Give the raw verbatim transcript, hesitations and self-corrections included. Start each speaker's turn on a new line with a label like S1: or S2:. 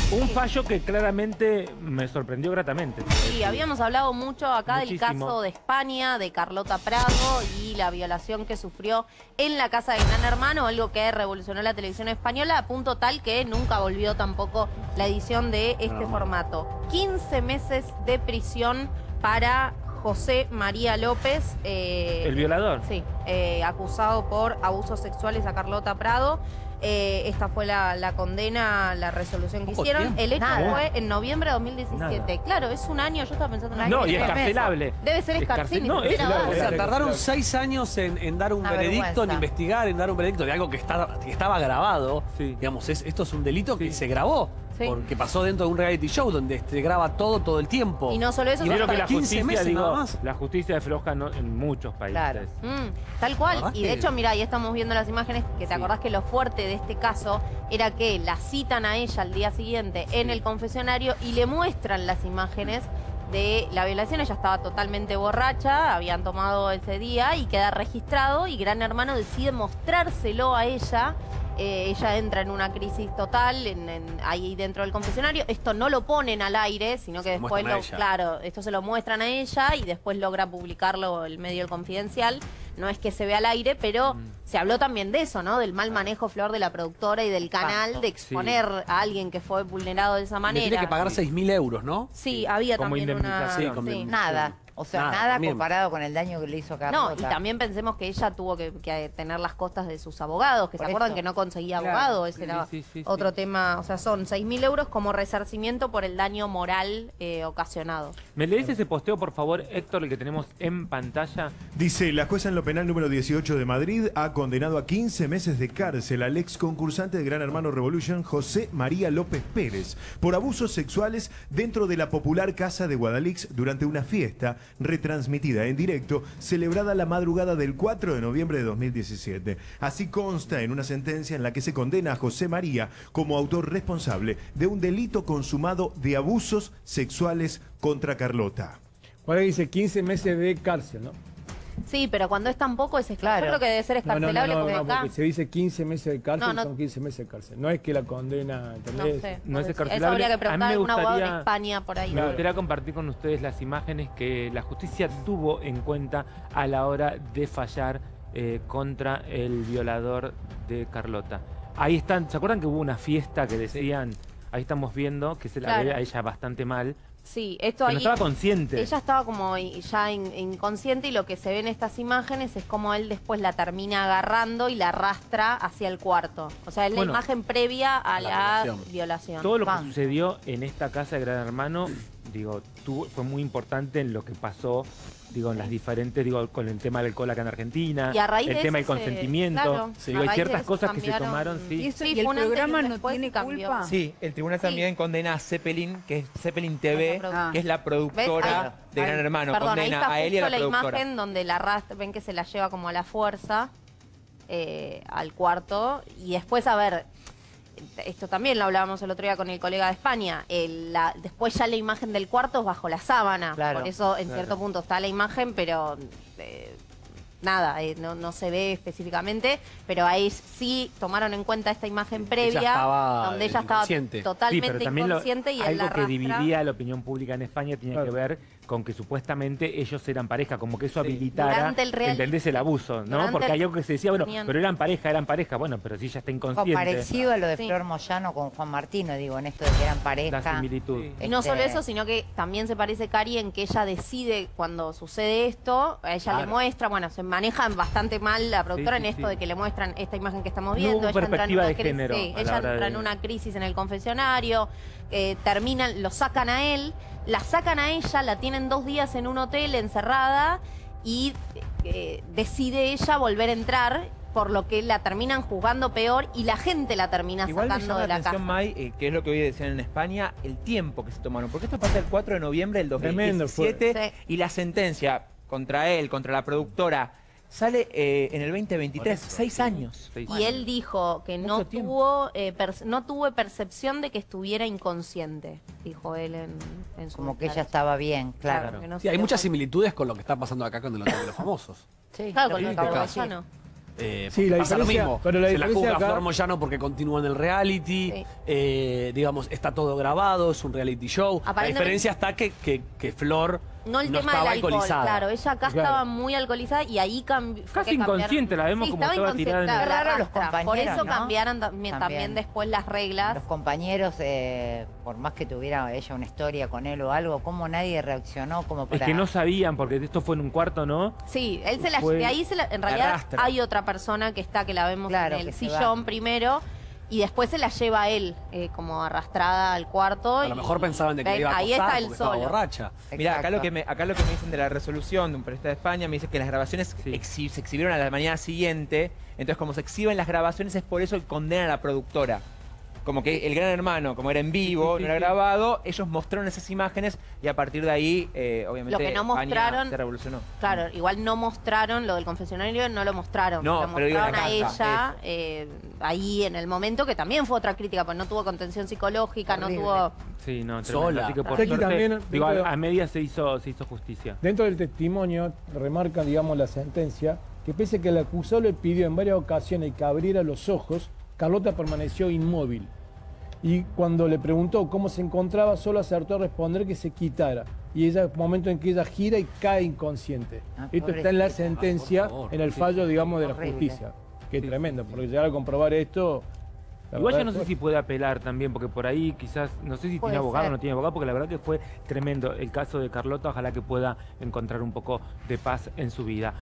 S1: Un fallo que claramente me sorprendió gratamente.
S2: Sí, habíamos hablado mucho acá
S1: Muchísimo.
S2: del caso de España, de Carlota Prado y la violación que sufrió en la casa de Gran Hermano, algo que revolucionó la televisión española a punto tal que nunca volvió tampoco la edición de este
S1: No.
S2: formato. quince meses de prisión para José María López. Eh,
S1: ¿El violador?
S2: Sí, eh, acusado por abusos sexuales a Carlota Prado. Eh, esta fue la, la condena, la resolución que
S3: Poco
S2: hicieron.
S3: tiempo.
S2: El hecho
S4: Nada.
S2: fue en noviembre de dos mil diecisiete.
S1: Nada.
S2: Claro, es un año, yo estaba pensando en un
S1: No,
S2: año.
S1: y es
S2: tres meses.
S1: carcelable.
S2: Debe ser
S1: Es
S2: escarcel.
S1: carcel- no, es
S2: Pero-
S1: la-
S3: O sea,
S1: Claro.
S3: tardaron seis años en, en dar un
S4: Una
S3: veredicto,
S4: vergüenza.
S3: en investigar, en dar un veredicto de algo que, está, que estaba grabado.
S1: Sí.
S3: Digamos, es, esto es un delito que
S1: Sí.
S3: se grabó.
S2: Sí.
S3: Porque pasó dentro de un reality show donde se graba todo, todo el tiempo.
S2: Y no solo eso,
S3: Y
S2: sino
S1: Creo
S3: hasta
S1: que la
S3: quince
S1: justicia,
S3: meses
S1: digo,
S3: nada más.
S1: la justicia afloja ¿no? en muchos países.
S4: Claro.
S2: Mm, tal cual.
S3: ¿Verdad
S2: Y de
S3: que-
S2: hecho, mira, ahí estamos viendo las imágenes, que te
S3: Sí.
S2: acordás que lo fuerte de este caso era que la citan a ella al día siguiente en el confesionario y le muestran las imágenes de la violación. Ella estaba totalmente borracha, habían tomado ese día y queda registrado y Gran Hermano decide mostrárselo a ella. Eh, ella entra en una crisis total en- en- ahí dentro del confesionario. Esto no lo ponen al aire, sino que
S3: Se lo
S2: después,
S3: muestran a
S2: lo,
S3: ella.
S2: claro, esto se lo muestran a ella y después logra publicarlo el medio El Confidencial. No es que se vea al aire, pero
S3: Mm.
S2: se habló también de eso, ¿no? Del mal manejo, Flor, de la productora y del canal, de exponer a alguien que fue vulnerado de esa
S3: Le
S2: manera.
S3: tiene que pagar seis mil euros, ¿no?
S2: Sí, había
S1: Como
S2: también una...
S1: indemnización.
S3: Sí, como
S2: sí.
S3: indemnización.
S4: Nada. O sea,
S3: Nada,
S4: nada,
S3: también.
S4: comparado con el daño que le hizo a
S2: No,
S4: Carlota.
S2: y también pensemos que ella tuvo que, que tener las costas de sus abogados, que
S4: Por
S2: se acuerdan
S4: eso.
S2: que no conseguía
S4: Claro.
S2: abogado, ese
S1: Sí,
S2: era
S1: sí, sí,
S2: otro
S1: sí.
S2: tema. O sea, son seis mil euros como resarcimiento por el daño moral eh, ocasionado.
S1: ¿Me lees ese posteo, por favor, Héctor, el que tenemos en pantalla?
S5: Dice, la jueza en lo penal número dieciocho de Madrid ha condenado a quince meses de cárcel al ex concursante de Gran Hermano Revolution, José María López Pérez, por abusos sexuales dentro de la popular casa de Guadalix durante una fiesta retransmitida en directo, celebrada la madrugada del cuatro de noviembre de dos mil diecisiete. Así consta en una sentencia en la que se condena a José María como autor responsable de un delito consumado de abusos sexuales contra Carlota.
S6: Ahora dice quince meses de cárcel, ¿no?
S2: Sí, pero cuando es tan poco es esclarable. Yo creo que debe ser
S6: No, no, no,
S2: escarcelable
S6: no,
S2: porque
S6: no,
S2: acá...
S6: porque se dice quince meses de cárcel,
S2: No, no.
S6: son quince meses de cárcel. No es que la condena,
S2: No
S6: ¿entendés?
S2: sé.
S1: No es
S2: Eso
S1: escarcelable.
S2: habría que
S1: A mí
S2: preguntar a
S1: me
S2: algún abogado en
S1: gustaría-
S2: España por ahí.
S1: Me gustaría compartir con ustedes las imágenes que la justicia tuvo en cuenta a la hora de fallar eh, contra el violador de Carlota. Ahí están, ¿se acuerdan que hubo una fiesta que decían? Ahí estamos viendo que se la
S2: Claro.
S1: ve a ella bastante mal.
S2: Sí, esto
S1: Que
S2: ahí...
S1: no estaba consciente.
S2: Ella estaba como i- ya in- inconsciente y lo que se ve en estas imágenes es como él después la termina agarrando y la arrastra hacia el cuarto. O sea, es la
S1: Bueno,
S2: imagen previa a
S3: la
S2: la,
S3: violación.
S2: violación.
S1: Todo lo que
S4: Pan.
S1: sucedió en esta casa de Gran Hermano, digo, tuvo, fue muy importante en lo que pasó, digo, en las diferentes, digo, con el tema del alcohol acá en Argentina,
S2: Y a raíz
S1: el
S2: de
S1: tema del
S2: eso se-
S1: consentimiento,
S2: claro,
S1: sí,
S2: a
S1: digo, hay
S2: raíz de
S1: ciertas
S2: eso
S1: cosas que se
S2: cambiaron-
S1: tomaron,
S2: ¿Y
S1: sí.
S2: eso-
S7: ¿Y
S2: fue
S7: el
S2: un antes y un
S7: programa no
S2: después
S7: tiene
S2: y cambió.
S7: culpa?
S8: Sí, el tribunal
S2: Sí.
S8: también condena a Zeppelin, que es Zeppelin T
S2: La
S8: V,
S2: productora.
S8: que es la productora
S2: ¿Ves?
S8: de
S2: Ahí-
S8: Gran Hermano.
S2: Perdón, ahí
S8: condena
S2: está
S8: a él y a
S2: justo
S8: la
S2: la
S8: productora.
S2: imagen donde la arrastra, ven que se la lleva como a la fuerza eh, al cuarto. Y después, a ver, esto también lo hablábamos el otro día con el colega de España, el- la- después ya la imagen del cuarto es bajo la sábana.
S4: Claro.
S2: Por eso en cierto punto está la imagen, pero... eh, Nada, eh, no, no se ve específicamente, pero ahí sí tomaron en cuenta esta imagen previa,
S3: estaba,
S2: donde
S3: eh,
S2: ella estaba
S3: inconsciente.
S1: Sí,
S2: totalmente
S1: pero también lo-
S2: inconsciente y él la
S1: algo que
S2: arrastra.
S1: dividía a la opinión pública en España tenía
S6: Claro.
S1: que ver con que supuestamente ellos eran pareja, como que eso habilitara,
S2: Durante el reality.
S1: ¿entendés? El abuso, ¿no?
S2: Durante
S1: Porque
S2: el-
S1: hay algo que se decía, bueno,
S2: tenían-
S1: pero eran pareja, eran pareja, bueno, pero si ella está
S4: Algo
S1: inconsciente,
S4: parecido a lo de
S2: Sí.
S4: Flor Moyano con Juan Martino, digo, en esto de que eran
S1: la
S4: pareja.
S1: similitud.
S8: Sí.
S2: Y no
S4: Este-
S2: solo eso, sino que también se parece, Cari, en que ella decide cuando sucede esto, a ella le
S1: Claro.
S2: muestra, bueno, se manejan bastante mal la productora
S1: Sí, sí,
S2: en esto
S1: sí.
S2: de que le muestran esta imagen que estamos
S1: No
S2: viendo.
S1: hubo
S2: ella entra en
S1: perspectiva
S2: una
S1: de
S2: crisis,
S1: género
S2: sí,
S1: a la
S2: ella
S1: hora
S2: entra
S1: de-
S2: en una crisis en el confesionario, eh, terminan, lo sacan a él, la sacan a ella, la tienen dos días en un hotel encerrada y eh, decide ella volver a entrar, por lo que la terminan juzgando peor y la gente la termina
S8: Igual me
S2: sacando
S8: llama
S2: de
S8: la
S2: la casa.
S8: atención, May, eh, que es lo que hoy decían en España, el tiempo que se tomaron. Porque esto pasa el cuatro de noviembre del dos mil diecisiete
S2: Tremendo fue.
S8: y la sentencia contra él, contra la productora, sale eh, en el veinte veintitrés, seis años.
S1: Seis
S2: Y
S1: años.
S2: él dijo que no
S8: Mucho tiempo.
S2: tuvo, eh, perce- no tuve percepción de que estuviera inconsciente, dijo él en, en su
S4: Como que ella
S2: declaración.
S4: estaba bien, claro.
S2: Claro, que no
S3: Sí,
S2: se
S3: hay
S2: dio
S3: muchas
S2: cuenta.
S3: similitudes con lo que está pasando acá con el Hotel de los Famosos.
S4: Sí,
S2: Claro,
S4: lo
S2: con
S4: que
S2: el
S4: acabo de
S2: Cabo
S4: decir.
S2: Moyano.
S3: Eh,
S6: Sí, la
S3: pasa
S6: diferencia-
S3: lo mismo.
S6: pero la
S3: Se la
S6: diferencia
S3: juzga
S6: acá-
S3: Flor Moyano porque continúa en el reality.
S2: Sí.
S3: Eh, digamos, está todo grabado, es un reality show. La
S2: Aparentemente-
S3: diferencia está que, que, que Flor
S2: No el
S3: no
S2: tema
S3: estaba
S2: del alcohol,
S3: alcoholizada.
S2: claro. Ella acá
S6: Claro.
S2: estaba muy alcoholizada y ahí cambió.
S1: Casi inconsciente, la vemos como estaba tirada en el-
S4: Qué raro los
S2: Por
S4: compañeros,
S2: eso
S4: ¿no?
S2: cambiaron también, también
S4: También.
S2: después las reglas.
S4: Los compañeros, eh, por más que tuviera ella una historia con él o algo, ¿cómo nadie reaccionó como
S1: Es
S4: para...?
S1: que no sabían, porque esto fue en un cuarto, ¿no?
S2: Sí, él se la,
S1: Fue-
S2: de ahí se la, en realidad
S3: arrastra.
S2: hay otra persona que está, que la vemos
S4: Claro,
S2: en el
S4: que se
S2: sillón primero, y después se la lleva a él, eh, como arrastrada al cuarto.
S3: A lo
S2: y-
S3: mejor pensaban de que le iba a
S2: ahí
S3: acosar
S2: está él
S3: porque estaba
S2: solo.
S3: borracha.
S8: Mira, acá
S4: Exacto.
S8: lo, que me, acá lo que me dicen de la resolución de un periodista de España, me dice que las grabaciones
S1: Sí.
S8: exhi- se exhibieron a la mañana siguiente, entonces como se exhiben las grabaciones es por eso que condenan a la productora. Como que el Gran Hermano, como era en vivo,
S1: Sí, sí,
S8: no era
S1: sí.
S8: grabado, ellos mostraron esas imágenes y a partir de ahí, eh, obviamente,
S2: Lo que no
S8: España
S2: mostraron-
S8: se revolucionó.
S2: Claro, igual no mostraron lo del confesionario, no lo mostraron.
S8: No,
S2: lo
S8: pero digo,
S2: mostraron
S8: la
S2: a
S8: casa,
S2: ella eh, ahí en el momento, que también fue otra crítica, pues no tuvo contención psicológica,
S4: Horrible.
S2: no tuvo.
S1: Sí, no, tremendo.
S3: Sola.
S1: Así que por
S6: Aquí
S1: suerte,
S6: también,
S1: digo,
S6: dentro
S1: a,
S6: de-
S1: a medias se hizo, se hizo justicia.
S6: Dentro del testimonio remarca, digamos, la sentencia, que pese a que el acusado le pidió en varias ocasiones que abriera los ojos, Carlota permaneció inmóvil. Y cuando le preguntó cómo se encontraba, solo acertó a responder que se quitara. Y ese momento en que ella gira y cae inconsciente.
S4: Ah,
S6: Esto está en la
S4: pobrecita.
S6: sentencia,
S3: Ah, por favor.
S6: en el fallo, digamos, de la
S4: Horrible.
S6: justicia. Que tremendo, porque llegar a comprobar esto... la
S1: Igual yo
S6: verdad
S1: no sé
S6: es-
S1: si puede apelar también, porque por ahí quizás, no sé si
S2: Puede
S1: tiene abogado
S2: ser.
S1: o no tiene abogado, porque la verdad que fue tremendo el caso de Carlota, ojalá que pueda encontrar un poco de paz en su vida.